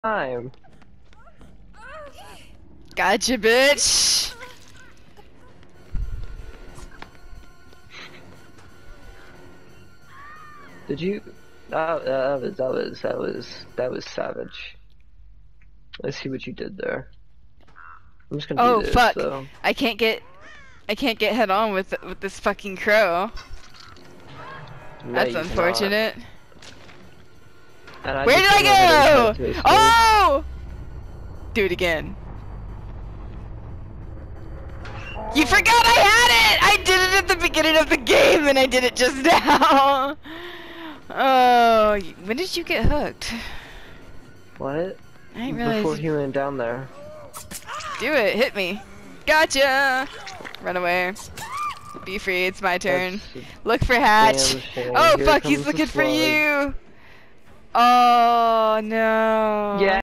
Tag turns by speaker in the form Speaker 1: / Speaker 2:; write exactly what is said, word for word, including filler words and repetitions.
Speaker 1: time.
Speaker 2: Gotcha, bitch.
Speaker 1: Did you? That, that was that was that was that was savage. Let's see what you did there. I'm just gonna
Speaker 2: Oh
Speaker 1: do this,
Speaker 2: fuck!
Speaker 1: though.
Speaker 2: I can't get, I can't get head on with with this fucking crow.
Speaker 1: No,
Speaker 2: That's
Speaker 1: you
Speaker 2: unfortunate.
Speaker 1: And I
Speaker 2: Where did
Speaker 1: just
Speaker 2: I
Speaker 1: went ahead and
Speaker 2: go?
Speaker 1: tried to escape.
Speaker 2: Oh! Do it again. You forgot I had it! I did it at the beginning of the game and I did it just now! Oh, when did you get hooked?
Speaker 1: What?
Speaker 2: I didn't realize.
Speaker 1: Before he went down there.
Speaker 2: Do it, hit me. Gotcha! Run away. Be free, it's my turn.
Speaker 1: That's
Speaker 2: Look for Hatch. Oh
Speaker 1: Here
Speaker 2: fuck,
Speaker 1: comes
Speaker 2: he's
Speaker 1: the
Speaker 2: looking for
Speaker 1: slug.
Speaker 2: you! Oh no.
Speaker 1: Yeah.